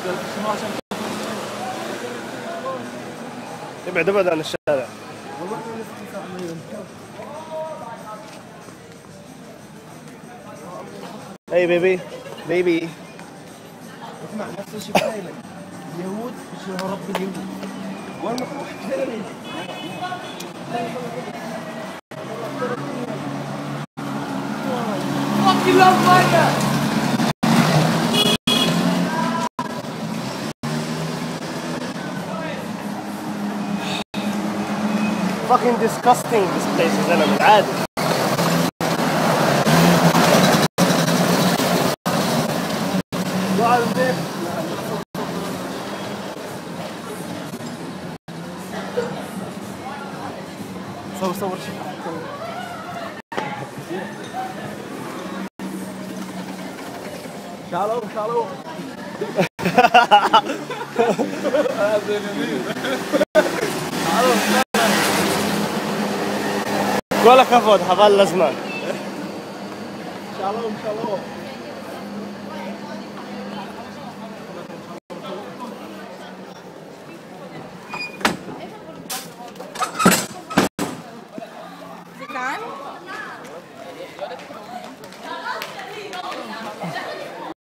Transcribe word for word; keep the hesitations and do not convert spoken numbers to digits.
ابعد ابعد عن الشارع. اي بيبي بيبي اسمع نفس الشيء قايلك اليهود يشبهوا رب اليهود والله fucking love Maya. fucking disgusting this place يا زلمة العادي. صور صور شالو شالو كل كفود حبال الازمان. شالو شالو